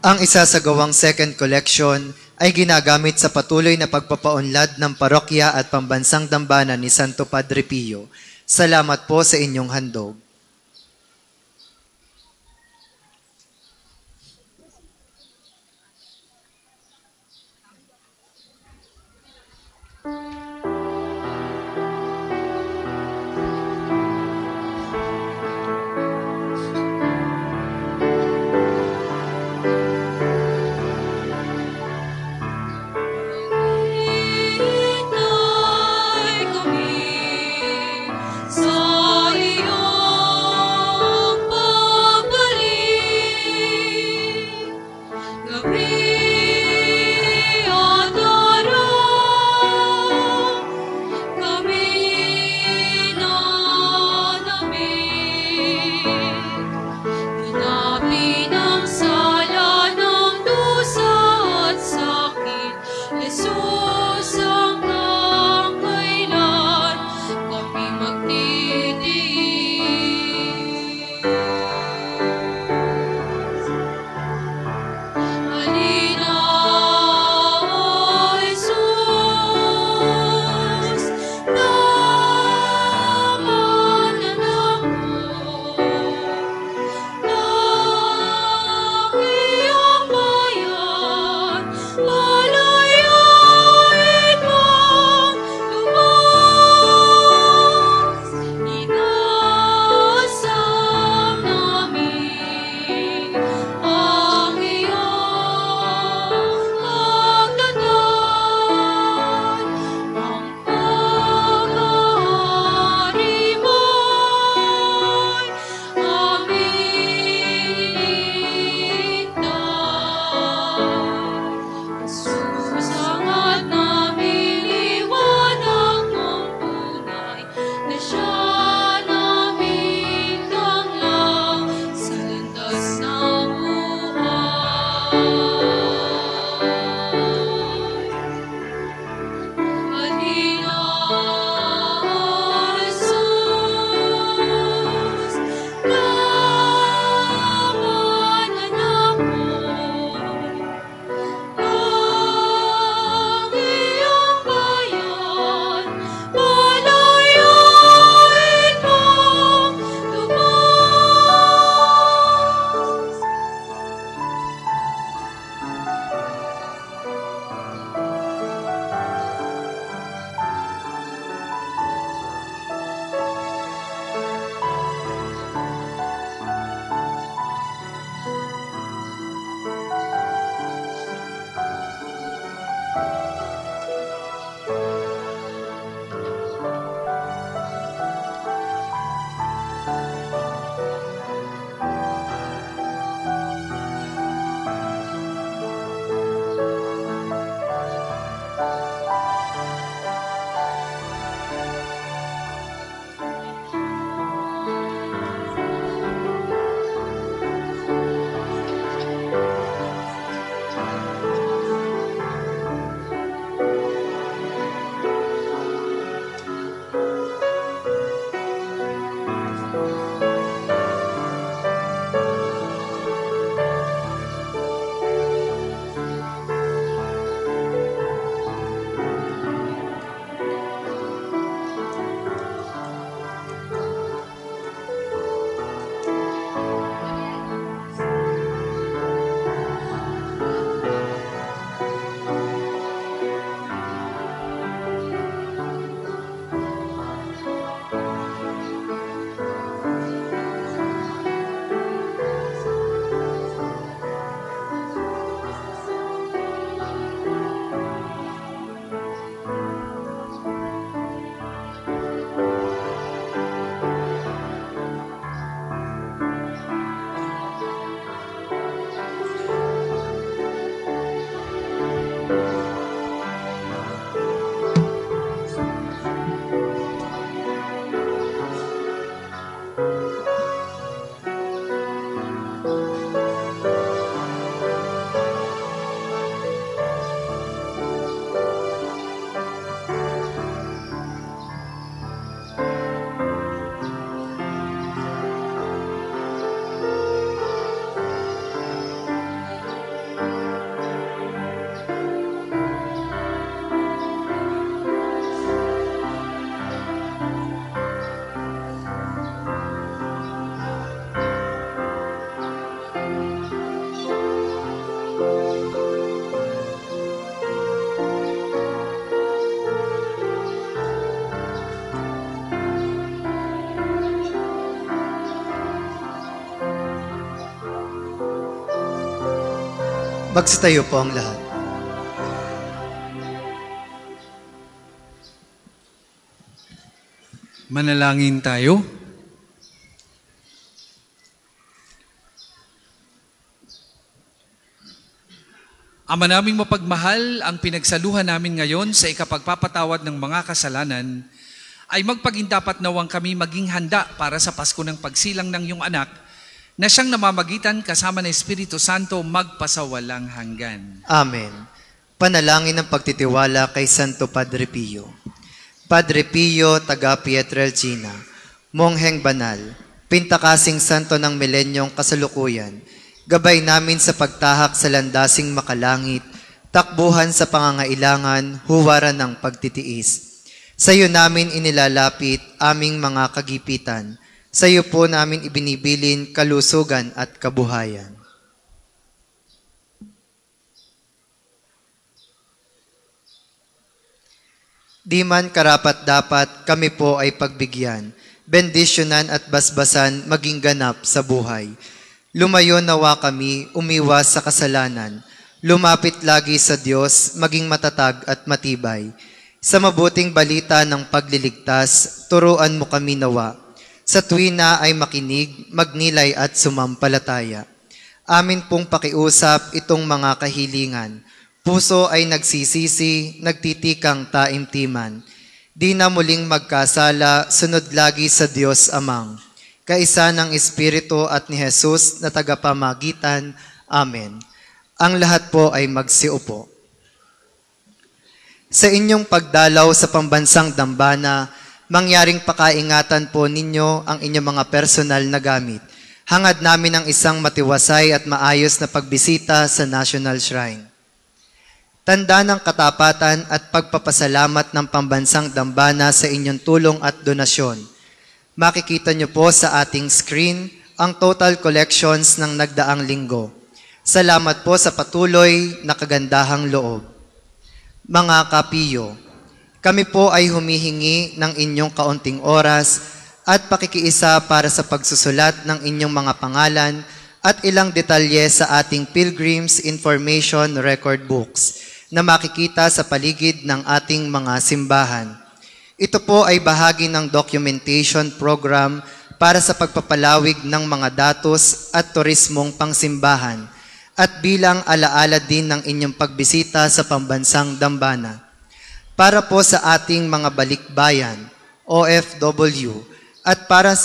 Ang isasagawang second collection ay ginagamit sa patuloy na pagpapaunlad ng parokya at pambansang dambana ni Santo Padre Pio. Salamat po sa inyong handog.
Hintay kami sa iyong pagbalik. Gabi at araw, kami nanamig. Hinapin ang sala ng dusa at sakit, Jesus hanggang kailan kami magtitiis. Halina, O Jesus, namananak mo ng iyong bayan, palayain mong lubos. Inasam namin ang iyong pagdatal, ang paghahari mo'y aming hintay. Jesus, hangat namin liwanag mong tunay, na siya naming tanglaw sa landas ng buhay. Halina, O Jesus, namananak mo ang iyong bayan, palayain mong lubos.
Magsitayo po ang lahat.
Manalangin tayo. Ama naming mapagmahal, ang pinagsaluhan namin ngayon sa ikapagpapatawad ng mga kasalanan ay magpagindapat nawang kami maging handa para sa Pasko ng pagsilang ng iyong anak na siyang namamagitan kasama ng Espiritu Santo magpasawalang hanggan.
Amen. Panalangin ng pagtitiwala kay Santo Padre Pio. Padre Pio, taga Pietrelcina, Mongheng Banal, Pintakasing Santo ng Milenyong Kasalukuyan, gabay namin sa pagtahak sa landasing makalangit, takbuhan sa pangangailangan, huwaran ng pagtitiis. Sa iyo namin inilalapit aming mga kagipitan. Sa iyo po namin ibinibilin kalusugan at kabuhayan. Di man karapat-dapat kami po ay pagbigyan, bendisyonan at basbasan maging ganap sa buhay. Lumayo nawa kami, umiwas sa kasalanan. Lumapit lagi sa Diyos, maging matatag at matibay. Sa mabuting balita ng pagliligtas, turuan mo kami nawa. Sa tuwina ay makinig, magnilay at sumampalataya. Amin pong pakiusap itong mga kahilingan. Puso ay nagsisisi, nagtitikang taimtiman. Di na muling magkasala, sunod lagi sa Diyos Amang. Kaisa ng Espiritu at ni Jesus na tagapamagitan. Amen. Ang lahat po ay magsiupo. Sa inyong pagdalaw sa pambansang dambana, mangyaring pakaingatan po ninyo ang inyong mga personal na gamit. Hangad namin ang isang matiwasay at maayos na pagbisita sa National Shrine. Tanda ng katapatan at pagpapasalamat ng pambansang dambana sa inyong tulong at donasyon. Makikita niyo po sa ating screen ang total collections ng nagdaang linggo. Salamat po sa patuloy na kagandahang loob. Mga kapiyo, kami po ay humihingi ng inyong kaunting oras at pakikiisa para sa pagsusulat ng inyong mga pangalan at ilang detalye sa ating Pilgrims Information Record Books na makikita sa paligid ng ating mga simbahan. Ito po ay bahagi ng documentation program para sa pagpapalawig ng mga datos at turismong pangsimbahan at bilang alaala din ng inyong pagbisita sa pambansang dambana. Para po sa ating mga balikbayan, OFW, at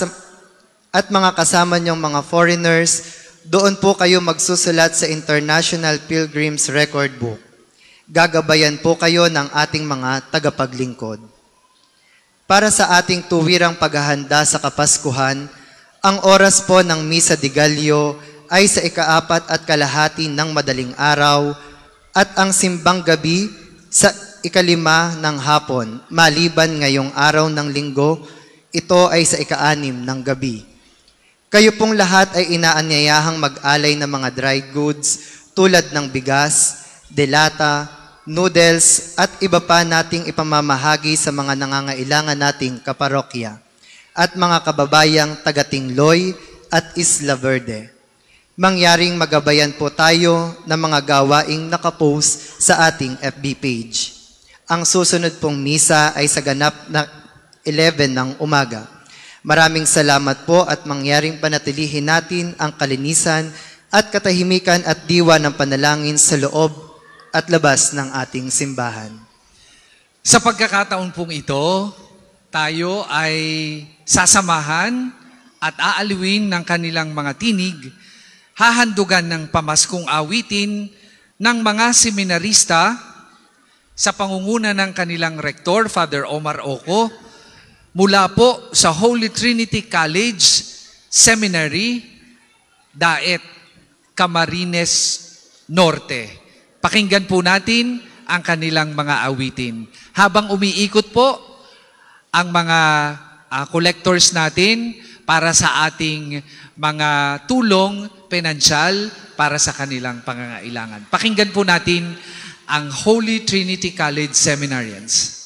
mga kasama niyong mga foreigners, doon po kayo magsusulat sa International Pilgrims Record Book. Gagabayan po kayo ng ating mga tagapaglingkod. Para sa ating tuwirang paghahanda sa Kapaskuhan, ang oras po ng Misa de Gallo ay sa 4:30 ng madaling araw at ang simbang gabi sa 5:00 ng hapon, maliban ngayong araw ng linggo, ito ay sa 6:00 ng gabi. Kayo pong lahat ay inaanyayahang mag-alay ng mga dry goods tulad ng bigas, delata, noodles at iba pa nating ipamamahagi sa mga nangangailangan nating kaparokya at mga kababayang taga-Tingloy at Isla Verde. Mangyaring magabayan po tayo ng mga gawaing nakapost sa ating FB page. Ang susunod pong misa ay sa ganap na 11 ng umaga. Maraming salamat po at mangyaring panatilihin natin ang kalinisan at katahimikan at diwa ng panalangin sa loob at labas ng ating simbahan.
Sa pagkakataon pong ito, tayo ay sasamahan at aaliwin ng kanilang mga tinig, hahandugan ng pamaskong awitin ng mga seminarista sa pangunguna ng kanilang rektor, Father Omar Oco, mula po sa Holy Trinity College Seminary, Daet, Camarines Norte. Pakinggan po natin ang kanilang mga awitin. Habang umiikot po ang mga collectors natin para sa ating mga tulong pinansyal para sa kanilang pangangailangan. Pakinggan po natin ang Holy Trinity College Seminarians.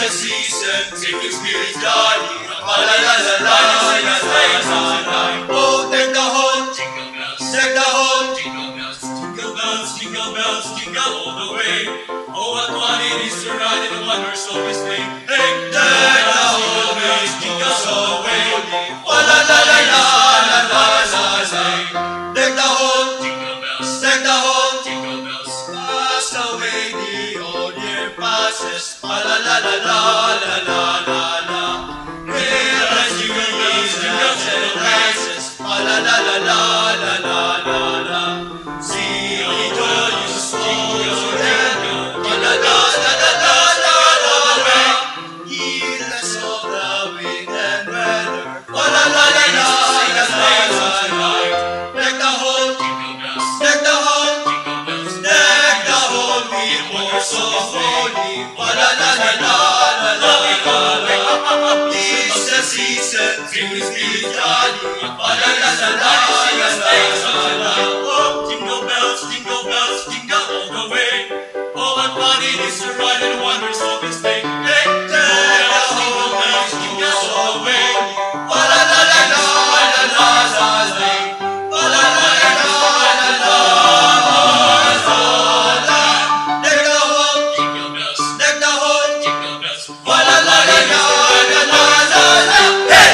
the season, taking spirit jolly. La la la la la la la. Oh, deck the hall, jingle bells, deck the hall, jingle bells, jingle bells, jingle bells, jingle all the way. Oh, what fun it is to ride in the wonders of His name. Hey, deck the hall, bells, jingle all the way. Oh, la la la la la la la la. Deck the hall, jingle bells, deck the hall, jingle bells. Pass away the old year passes. La la la la la la la la la. Hey, as you bells, jingle and rises. La la la la la la la la la. See how you jingle, jingle. La la la la la la la la. Heedless of the wind and weather. La la la la la la la la. Deck the hall, jingle bells, deck the hall, jingle bells, deck the hall with horse of holy. La la la la la la la la. It's the season to be jolly. La la la la la la la la. Oh, jingle bells, jingle all the way. Oh, what fun it is to ride in the wonders of His name. Hey, deck the hall, bells, jingle all the way. La la la la la la la la la. La la la la la la la la. Deck the hall, jingle bells, deck the hall, jingle bells. La la la la la la la la la. Hey!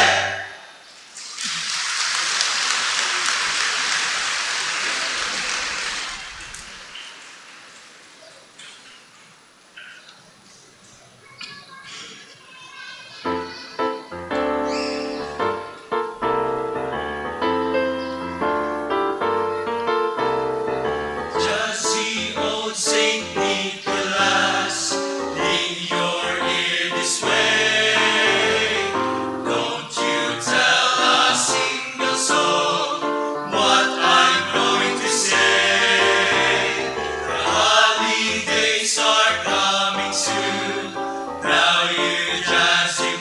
Just see old Saint Nicholas, lend your ear this way. Don't you tell a single soul what I'm going to say. The holidays are coming soon. Now you dancing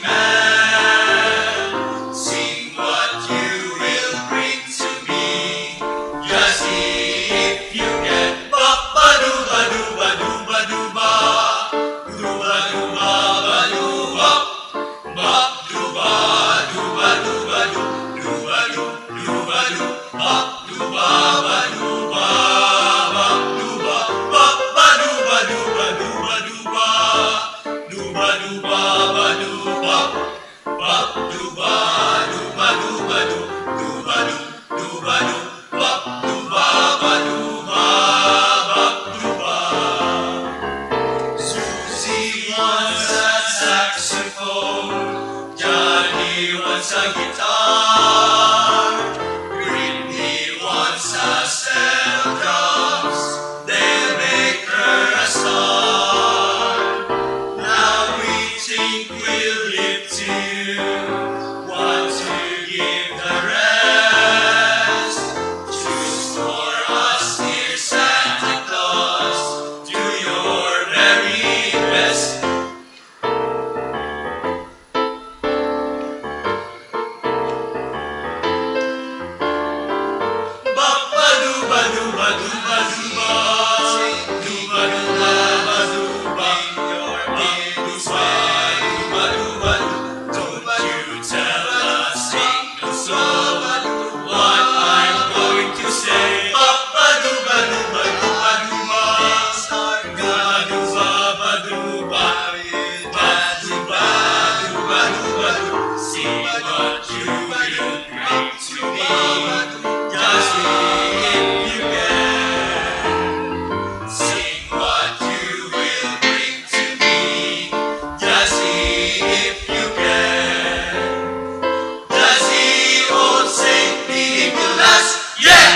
man, sing what you will bring to me. Just see if you can. Ba ba doo ba doo ba doo ba doo ba. Doo ba doo ba ba doo ba. Ba doo ba doo ba doo ba doo. Doo ba doo doo ba doo. Ba doo ba ba doo ba. Ba doo ba ba ba doo ba doo ba doo ba doo ba. Doo ba doo ba ba doo ba. Ba doo ba doo ba doo ba doo. Doo ba doo doo ba doo. Ba doo ba ba doo ba. Ba doo ba. Susie wants a saxophone. Johnny wants a guitar. Britney wants a set of drums. They'll make her a star. Now we think we'll live to want to give the rest. Choose for us, dear Santa Claus. Do your very best. Ba ba doo ba doo ba doo ba doo ba. Doo ba doo ba ba doo ba. Your doo ba doo ba doo. Don't you tell a single soul what I'm going to say. Ba ba doo ba doo ba doo ba doo ba. Doo ba doo ba ba doo ba. Ba doo ba doo ba doo ba doo. See what you will bring to me. Just see if you can. Sing what you will bring to me. Just see if you can. Just see old Saint Nicholas, yeah!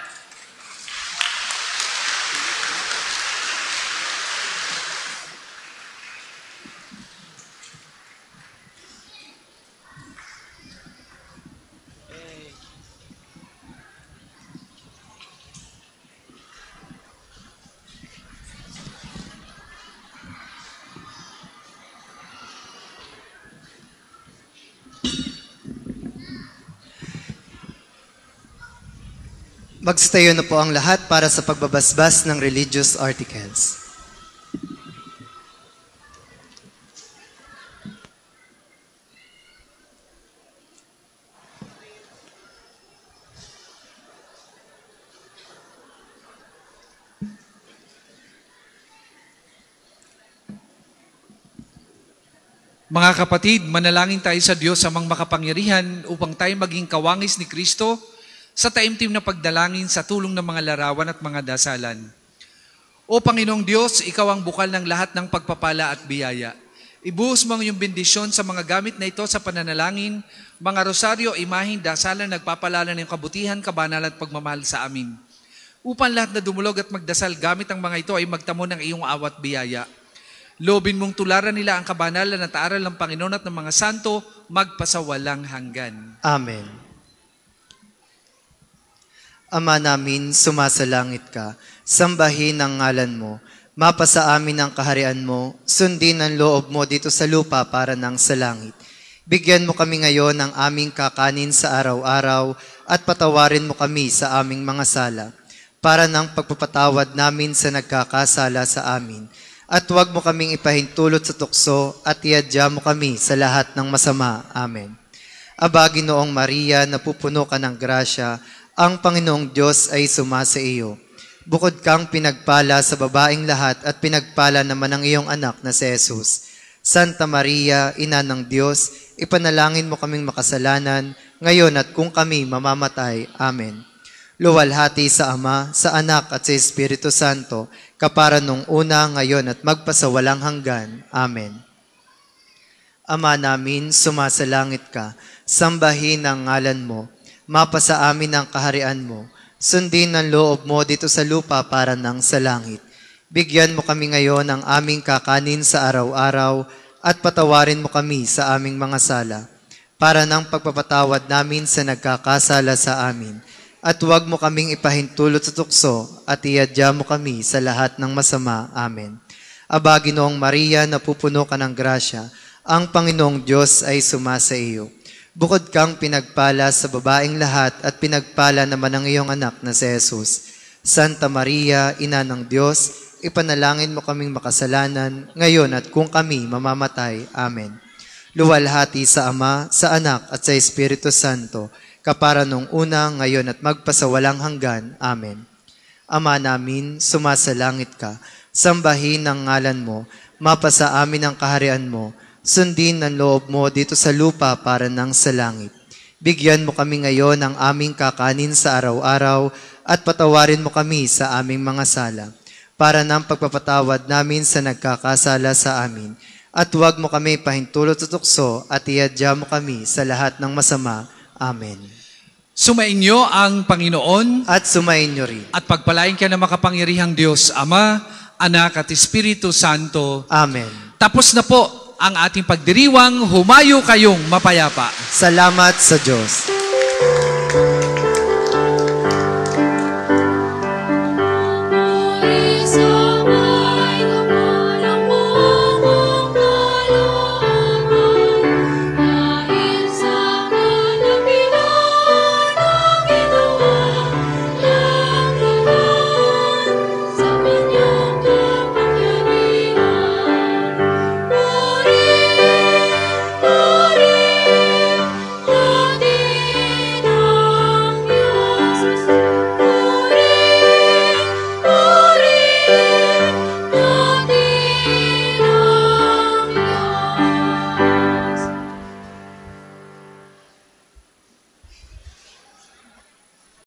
Magstayo na po ang lahat para sa pagbabasbas ng religious articles.
Mga kapatid, manalangin tayo sa Diyos amang makapangyarihan upang tayo maging kawangis ni Kristo sa taimtim na pagdalangin sa tulong ng mga larawan at mga dasalan. O Panginoong Diyos, Ikaw ang bukal ng lahat ng pagpapala at biyaya. Ibuhos mo ang iyong bendisyon sa mga gamit na ito sa pananalangin, mga rosaryo, imaheng, dasalan, nagpapalala ng kabutihan, kabanalan at pagmamahal sa amin. Upang lahat na dumulog at magdasal gamit ang mga ito ay magtamo ng iyong awat biyaya. Loobin mong tularan nila ang kabanalan at aral ng Panginoon at ng mga santo magpasawalang hanggan.
Amen. Ama namin, sumasalangit ka, sambahin ang ngalan mo, mapasa amin ang kaharian mo, sundin ang loob mo dito sa lupa para nang sa langit. Bigyan mo kami ngayon ng aming kakanin sa araw-araw at patawarin mo kami sa aming mga sala, para nang pagpapatawad namin sa nagkakasala sa amin. At huwag mo kaming ipahintulot sa tukso at iadya mo kami sa lahat ng masama. Amen. Aba, Ginoong Maria, napupuno ka ng grasya, ang Panginoong Diyos ay sumasa iyo. Bukod kang pinagpala sa babaeng lahat at pinagpala naman ang iyong anak na si Jesus. Santa Maria, Ina ng Diyos, ipanalangin mo kaming makasalanan, ngayon at kung kami mamamatay. Amen. Luwalhati sa Ama, sa Anak at sa Espiritu Santo, kapara nung una, ngayon at magpasawalang hanggan. Amen. Ama namin, sumasalangit ka, sambahin ang ngalan mo, mapasa amin ang kaharian mo, sundin ang loob mo dito sa lupa para nang sa langit. Bigyan mo kami ngayon ng aming kakanin sa araw-araw at patawarin mo kami sa aming mga sala, para nang pagpapatawad namin sa nagkakasala sa amin. At huwag mo kaming ipahintulot sa tukso at iadya mo kami sa lahat ng masama. Amen. Aba, Ginoong Maria, napupuno ka ng grasya, ang Panginoong Diyos ay sumasa iyo. Bukod kang pinagpala sa babaeng lahat at pinagpala naman ang iyong anak na si Jesus. Santa Maria, Ina ng Diyos, ipanalangin mo kaming makasalanan, ngayon at kung kami mamamatay. Amen. Luwalhati sa Ama, sa Anak at sa Espiritu Santo, kapara nung una, ngayon at magpasawalang hanggan. Amen. Ama namin, sumasalangit ka, sambahin ang ngalan mo, mapasa amin ang kaharian mo, sundin ang loob mo dito sa lupa para nang sa langit. Bigyan mo kami ngayon ng aming kakanin sa araw-araw at patawarin mo kami sa aming mga sala, para nang pagpapatawad namin sa nagkakasala sa amin. At huwag mo kami pahintulot sa tukso at iadya mo kami sa lahat ng masama. Amen.
Sumainyo ang Panginoon
At sumainyo rin.
at pagpalain ka ng makapangyarihang Diyos, Ama, Anak at Espiritu Santo.
Amen.
Tapos na po ang ating pagdiriwang, humayo kayong mapayapa.
Salamat sa Diyos.